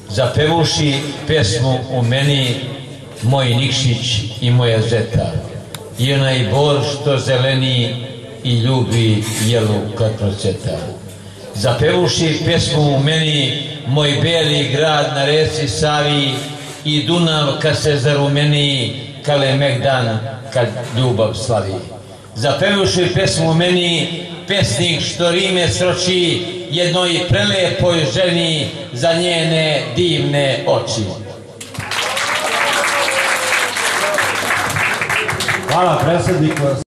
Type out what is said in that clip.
zapevuši pesmu u meni moj Nikšić i moja zeta, i onaj bor što zeleni i ljubi jelu kad procveta. Zapevuši pesmu u meni moj beli grad na reci Savi i Dunav kad se zarumeni, Kalemegdan kad ljubav slavi. Zapevuši pesmu u meni pesnik što rime sroči jednoj prelepoj ženi za njene divne oči. Hvala predsjedniku.